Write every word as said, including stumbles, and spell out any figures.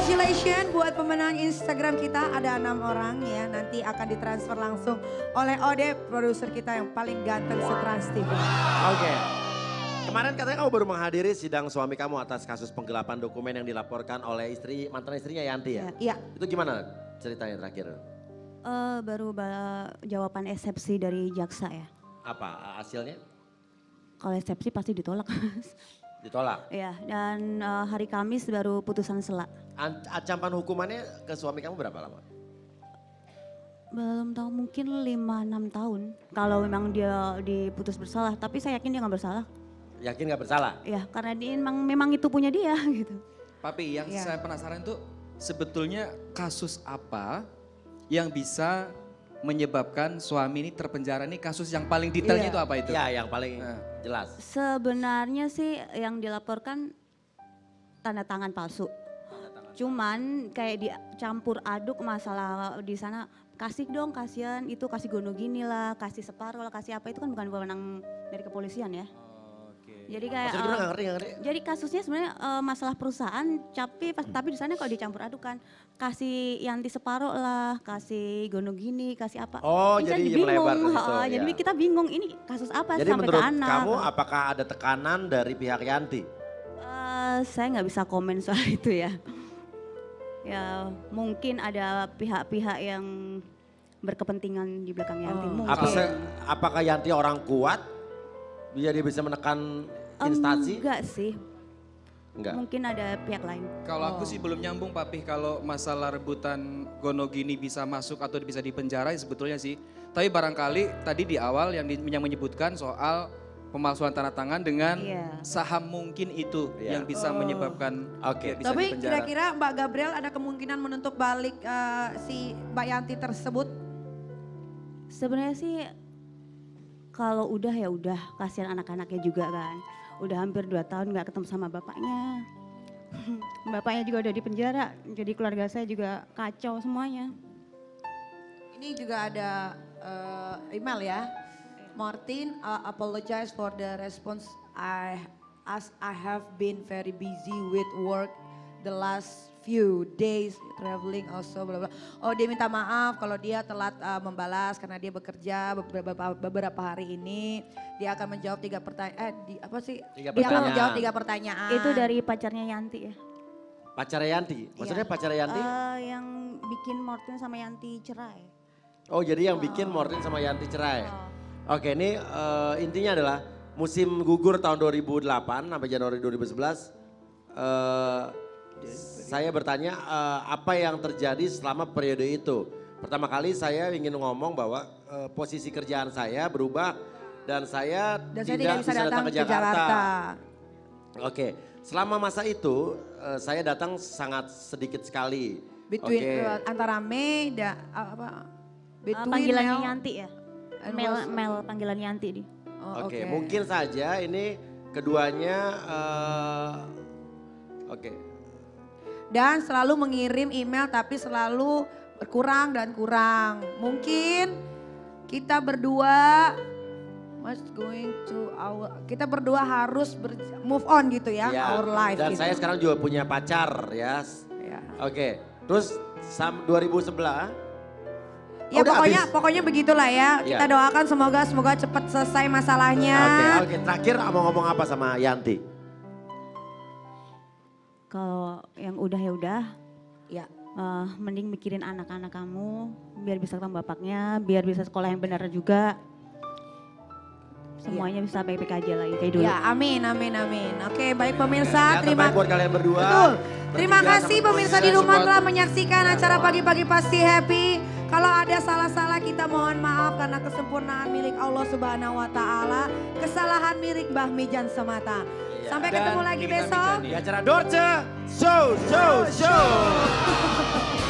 Congratulations buat pemenang Instagram kita, ada enam orang ya. Nanti akan ditransfer langsung oleh Ode, produser kita yang paling ganteng setrans T V. Oke. Kemarin katanya kamu baru menghadiri sidang suami kamu atas kasus penggelapan dokumen yang dilaporkan oleh istri mantan istrinya Yanti ya? Iya. Itu gimana ceritanya terakhir? Uh, baru ba jawaban eksepsi dari jaksa ya. Apa hasilnya? Kalau eksepsi pasti ditolak. Ditolak? Iya, dan uh, hari Kamis baru putusan sela. Ancaman hukumannya ke suami kamu berapa lama? Belum tahu, mungkin lima enam tahun. Kalau memang dia diputus bersalah, tapi saya yakin dia nggak bersalah. Yakin nggak bersalah? Ya, karena dia memang, memang itu punya dia gitu. Papi, yang Ya. saya penasaran tuh sebetulnya kasus apa yang bisa menyebabkan suami ini terpenjara, nih kasus yang paling detailnya Iya. itu apa itu? Ya yang paling Nah. jelas. Sebenarnya sih yang dilaporkan tanda tangan palsu. Cuman kayak dicampur aduk masalah di sana, kasih dong kasihan itu, kasih gono gini lah, kasih separuh lah, kasih apa, itu kan bukan wewenang dari kepolisian ya. Jadi kayak Maksudnya gimana, uh, nggak ngerti, nggak ngerti? jadi kasusnya sebenarnya uh, masalah perusahaan, tapi Hmm. tapi di sana kalau dicampur adukan, kasih Yanti separuh lah, kasih gono gini, kasih apa. Oh, Ini kan jadi bingung, melebar ke situ, heeh, jadi ya. kita bingung ini kasus apa Jadi sampai ke menurut anak. kamu apakah ada tekanan dari pihak Yanti? Eh, saya nggak bisa komen soal itu ya. Ya mungkin ada pihak-pihak yang berkepentingan di belakang Yanti. Oh. Mungkin. Apa se- apakah Yanti orang kuat? Biar dia bisa menekan instansi? Enggak sih, Enggak. mungkin ada pihak lain. Kalau aku sih belum nyambung Papi, kalau masalah rebutan gono gini bisa masuk atau bisa dipenjara sebetulnya sih. Tapi barangkali tadi di awal yang, di, yang menyebutkan soal pemalsuan tanda tangan dengan Iya. saham mungkin itu Iya. yang bisa Oh. menyebabkan Oke. dia bisa Tapi dipenjara. kira-kira Mbak Gabriel ada kemungkinan menuntut balik eh, si Mbak Yanti tersebut? Sebenarnya sih kalau udah ya udah, kasihan anak-anaknya juga kan. Udah hampir dua tahun nggak ketemu sama bapaknya. Bapaknya juga udah di penjara, jadi keluarga saya juga kacau semuanya. Ini juga ada eh, email ya. Martin, uh, apologize for the response I as I have been very busy with work the last few days traveling also bla bla. Oh, dia minta maaf kalau dia telat uh, membalas karena dia bekerja beberapa beberapa hari ini. Dia akan menjawab tiga pertanyaan eh di apa sih? Tiga Dia akan pertanyaan. menjawab tiga pertanyaan. Itu dari pacarnya Yanti ya. Pacar Yanti? Maksudnya Iya. pacar Yanti? Eh, yang bikin Morten sama Yanti cerai. Oh jadi yang bikin Morten sama Yanti cerai? Oke ini eh, intinya adalah musim gugur tahun dua ribu delapan sampai Januari dua ribu sebelas. eh, saya bertanya eh, apa yang terjadi selama periode itu. Pertama kali saya ingin ngomong bahwa eh, posisi kerjaan saya berubah dan saya, Dan saya tidak bisa datang ke ke Jakarta. Jakarta. Oke, selama masa itu eh, saya datang sangat sedikit sekali. Between Oke. uh, antara Mei dan uh, apa? Eh, Between panggilannya Mel- Yanti ya. and Mel, was- Mel panggilan Yanti di. Oh, Oke, mungkin saja ini keduanya eh, oke. Dan selalu mengirim email tapi selalu berkurang dan kurang. Mungkin kita berdua was going to our kita berdua harus ber, move on gitu ya, Ya, our life dan gitu. saya sekarang juga punya pacar ya. Ya. Oke, terus sam dua ribu sebelas. Ya udah pokoknya habis. pokoknya begitulah ya. Ya. Kita doakan semoga semoga cepat selesai masalahnya. Oke, oke. Terakhir mau ngomong apa sama Yanti? Kalau yang udah ya udah, Ya. eh, mending mikirin anak-anak kamu, biar bisa ketemu bapaknya, biar bisa sekolah yang benar juga. Semuanya bisa baik-baik aja lagi kayak dulu. Ya, amin, amin, amin. Oke, baik pemirsa, Yang terima terbaik buat kalian berdua. Betul. Terima Bertiga kasih sama pemirsa teman-teman. di rumah Support. telah menyaksikan acara pagi-pagi pasti happy. Kalau ada salah-salah kita mohon maaf karena kesempurnaan milik Allah Subhanahu wa taala, kesalahan milik Mbah Mijan semata. Iya. Sampai Dan ketemu lagi Nina besok. Mijani. Di acara Dorce Show, show, show.